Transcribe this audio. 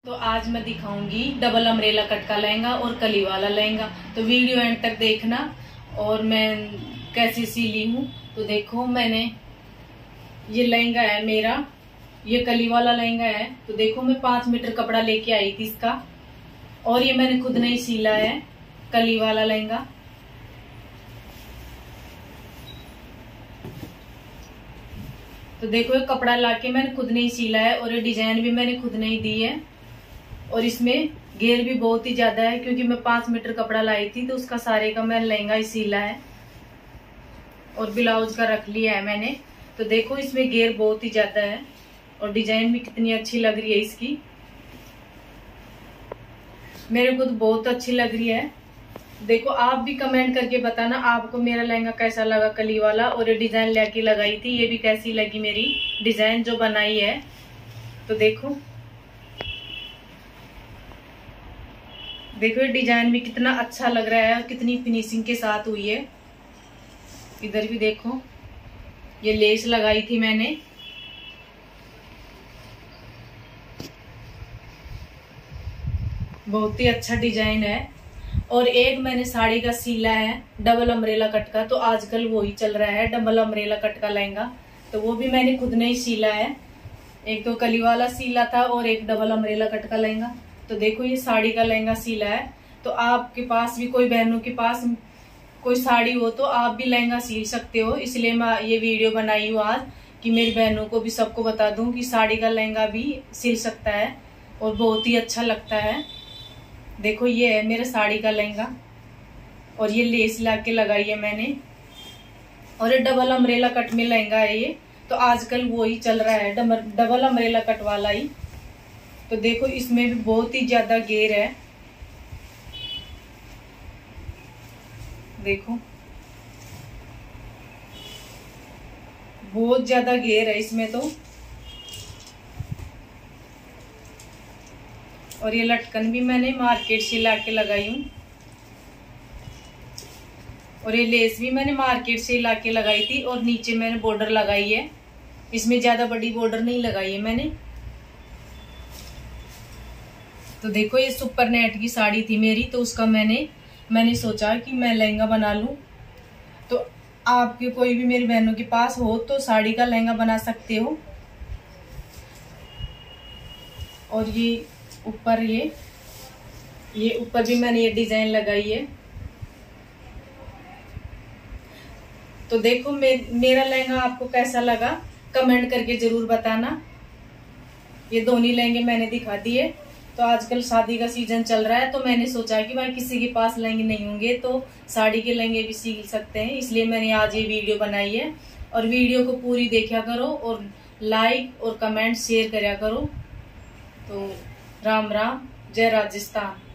तो आज मैं दिखाऊंगी डबल अम्ब्रेला कट का लहंगा और कली वाला लहंगा। तो वीडियो एंड तक देखना। और मैं कैसी सिली हूँ तो देखो, मैंने ये लहंगा है मेरा, ये कली वाला लहंगा है। तो देखो, मैं 5 मीटर कपड़ा लेके आई थी इसका, और ये मैंने खुद नहीं सिला है कली वाला लहंगा। तो देखो, ये कपड़ा लाके मैंने खुद नहीं सिला है, और ये डिजाइन भी मैंने खुद नहीं दी है। और इसमें घेर भी बहुत ही ज्यादा है, क्योंकि मैं 5 मीटर कपड़ा लाई थी तो उसका सारे का मैं लहंगा ही सिला है, और ब्लाउज का रख लिया है मैंने। तो देखो, इसमें घेर बहुत ही ज्यादा है, और डिजाइन भी कितनी अच्छी लग रही है इसकी। मेरे को तो बहुत अच्छी लग रही है। देखो, आप भी कमेंट करके बताना आपको मेरा लहंगा कैसा लगा कली वाला। और ये डिजाइन लेके लगाई थी, ये भी कैसी लगी मेरी डिजाइन जो बनाई है। तो देखो ये डिजाइन भी कितना अच्छा लग रहा है और कितनी फिनिशिंग के साथ हुई है। इधर भी देखो, ये लेस लगाई थी मैंने। बहुत ही अच्छा डिजाइन है। और एक मैंने साड़ी का सीला है डबल अम्ब्रेला कट का। तो आजकल वो ही चल रहा है डबल अम्ब्रेला कट का लहंगा। तो वो भी मैंने खुद नहीं सीला है। एक तो कली वाला सीला था और एक डबल अम्ब्रेला कट का लहंगा। तो देखो, ये साड़ी का लहंगा सीला है। तो आपके पास भी कोई बहनों के पास कोई साड़ी हो तो आप भी लहंगा सील सकते हो। इसलिए मैं ये वीडियो बनाई हूँ आज, कि मेरी बहनों को भी सबको बता दूं कि साड़ी का लहंगा भी सिल सकता है और बहुत ही अच्छा लगता है। देखो, ये है मेरा साड़ी का लहंगा, और ये लेस लाके लगाई है मैंने। और ये डबल अम्ब्रेला कट में लहंगा है ये। तो आजकल वो ही चल रहा है डबल अम्ब्रेला कट वाला ही। तो देखो, इसमें भी बहुत ही ज्यादा घेर है। देखो, बहुत ज्यादा घेर है इसमें तो। और ये लटकन भी मैंने मार्केट से लाके लगाई हूँ, और ये लेस भी मैंने मार्केट से लाके लगाई थी। और नीचे मैंने बॉर्डर लगाई है, इसमें ज्यादा बड़ी बॉर्डर नहीं लगाई है मैंने। तो देखो, ये सुपर नेट की साड़ी थी मेरी, तो उसका मैंने सोचा कि मैं लहंगा बना लूं। तो आपके कोई भी मेरी बहनों के पास हो तो साड़ी का लहंगा बना सकते हो। और ये ऊपर ये ऊपर भी मैंने ये डिजाइन लगाई है। तो देखो, मेरा लहंगा आपको कैसा लगा कमेंट करके जरूर बताना। ये दोनों लहंगे मैंने दिखा दिए। तो आजकल शादी का सीजन चल रहा है, तो मैंने सोचा कि भाई किसी के पास लहंगे नहीं होंगे तो साड़ी के लहंगे भी सील सकते हैं। इसलिए मैंने आज ये वीडियो बनाई है। और वीडियो को पूरी देखा करो, और लाइक और कमेंट शेयर करा करो। तो राम राम, जय राजस्थान।